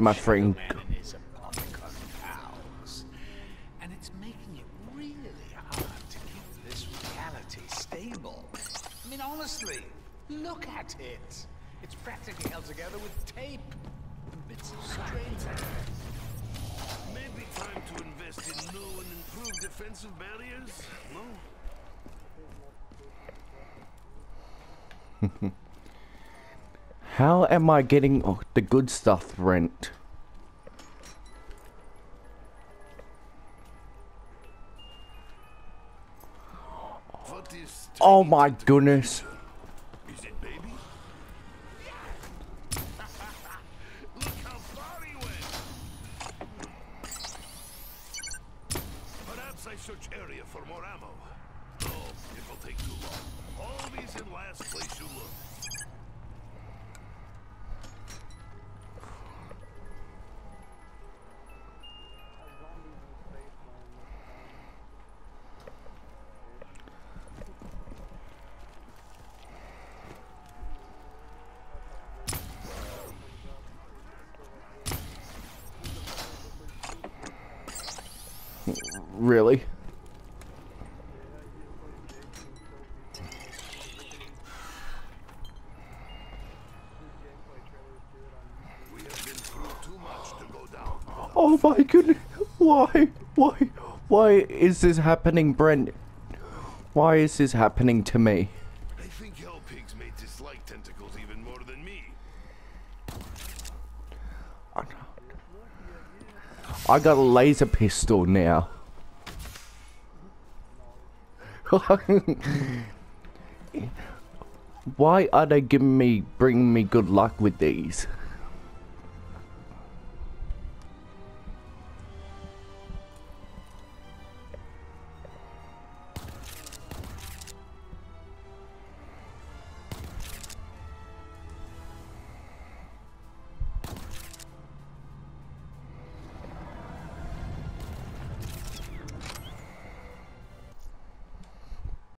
my friend. And it's making it really hard to keep this reality stable. I mean, honestly, look at it. It's practically held together with tape and bits of string. Maybe time to invest in new and improved defensive barriers, no? How am I getting the good stuff rent? Oh my goodness. Is it baby? Look how far he went. Perhaps I search area for more ammo. Oh, it'll take too long. Always in last place you look. Really? Oh my goodness. Why? Why is this happening, Brent? Why is this happening to me? I think hell pigs may dislike tentacles even more than me. I got a laser pistol now. Why are they bringing me good luck with these?